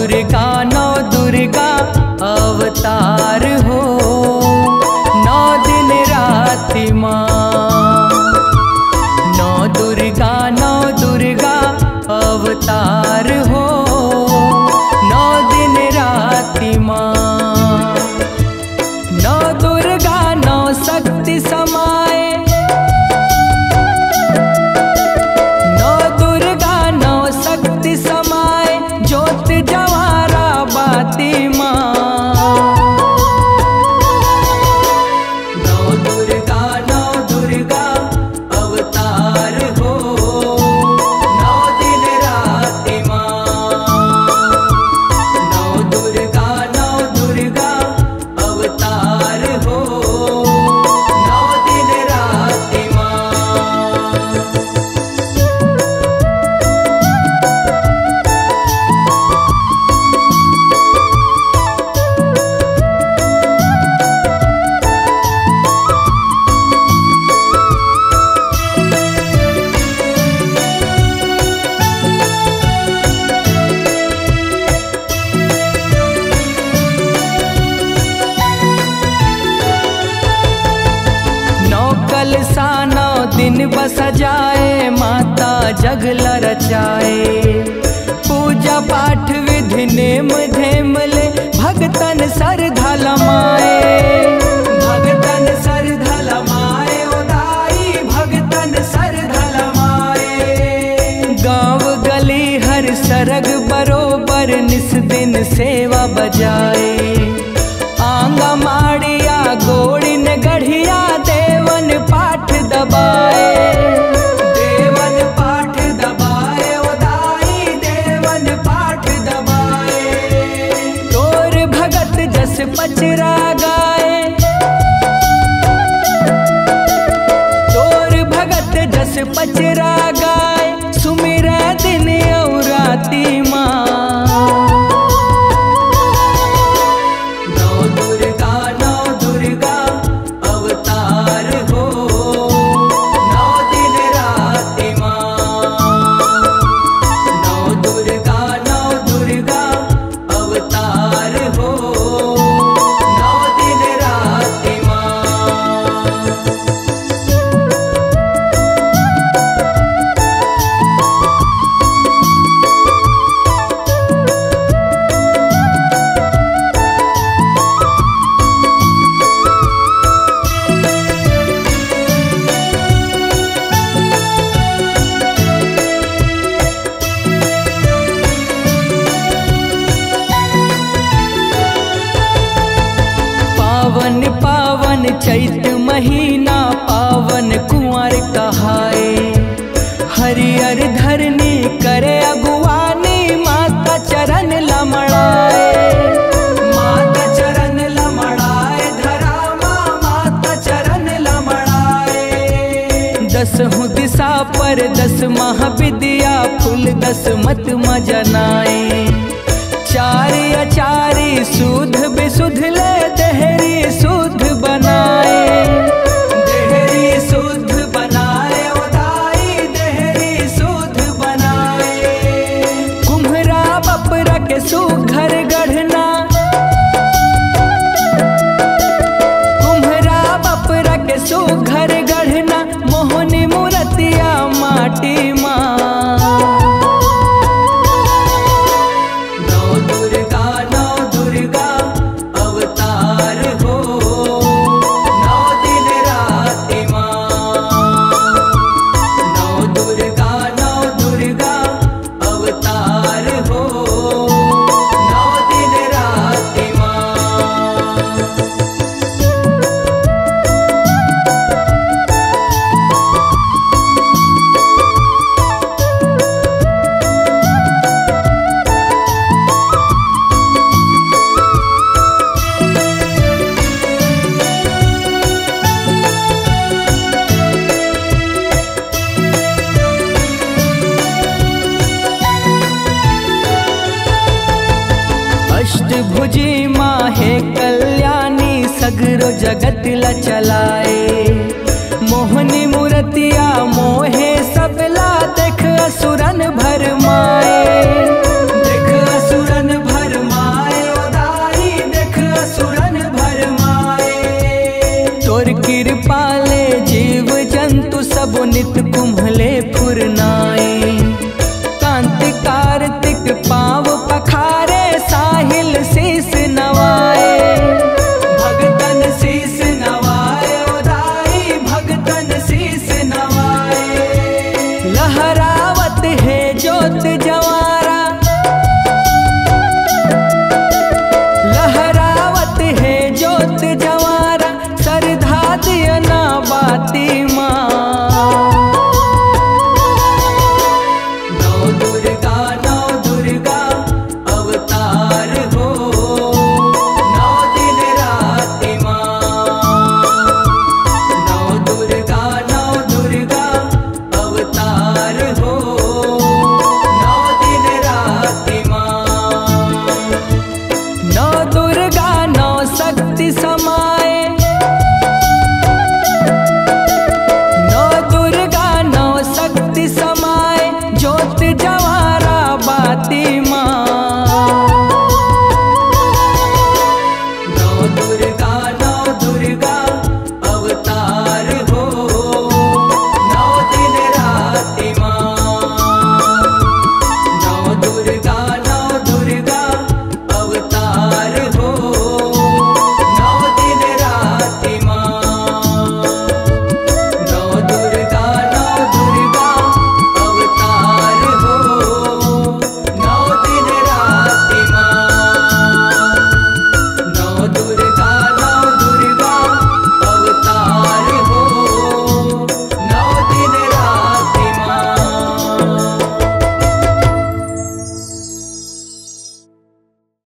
दुर्गा अवतार हो, 9 दिन राति माँ। 9 दुर्गा अवतार हो, 9 दिन राति माँ। 9 दुर्गा 9 शक्ति समाए, 9 दुर्गा 9 शक्ति समाए, ज्योत जवारा बाती माँ। 9 दुर्गा अवतार हो, 9 दिन राति माँ। 9 दुर्गा अवतार हो, 9 दिन राति माँ। कलसा 9 दिन बस जाए, माता जगला रचाए। पूजा पाठ विधि नेम धेम ले, भगतन श्रद्धा लमाए। भगतन श्रद्धा लमाए, उदाई भगतन श्रद्धा लमाए। गाँव गली हर सरग बरोबर, निस दिन सेवा बजाए। आंगा माड़िया गोड़ी न गढ़िया, देवन पाठ दबाए। देवन पाठ दबाए, उदाई देवन पाठ दबाए। तोर भगत जस पचरा गाए, तोर भगत जस पचरा गाए, सुमिर दिन और राति माँ। 9 दुर्गा अवतार हो, 9 दिन राति माँ। 9 दुर्गा अवतार हो, 9 दिन राति माँ। पावन पावन चैत महीना, पावन कुंवर कहाए। हरियर धरनी करे अगुवानी, माता चरण लमड़ाए। माता चरण लमड़ाए, धरा माता चरण लमड़ाए। 10 दिशा पर 10 महाविद्या, फूल 10 मत मजनाए। 4 अचारी शुद्ध विशुद्ध ले, देहरी शुद्ध बनाए। देहरी शुद्ध बनाए, उदाई देहरी शुद्ध बनाए। कुम्हरा बपरा के सुघर गढ़ना, कुम्हरा बपरा के सुघर गढ़ना, मोहनी मूर्तिया माटी माँ। 9 दुर्गा अवतार हो, 9 दिन राति माँ। 9 दुर्गा अवतार हो, 9 दिन राति माँ। अष्टभुजी माँ है कल्याणी, सगरो जगत ला चलाए। मोहनी मूर्तिया मोहे सबला, देख असुरन भर माए। देख असुरन भर पुनित कुम्हले फुरनाए। कांति कार्तिक पाव पखारे साहिल शीस नवाए। भगतन शीस नवाए उदाई भगतन शीस नवाए। लहरावत है ज्योत जवारा, लहरावत है ज्योत जवारा, सरधा दियना बाती माँ। नौ दुर्गा अवतार हो, 9 दिन राति माँ। नौ दुर्गा अवतार हो, 9 दिन राति माँ। 9 दुर्गा 9 शक्ति समाए। 9 दुर्गा 9 शक्ति समाए, ज्योत जवारा बाती माँ। 9 दुर्गा अवतार हो, 9 दिन राति माँ। 9 दुर्गा अवतार हो,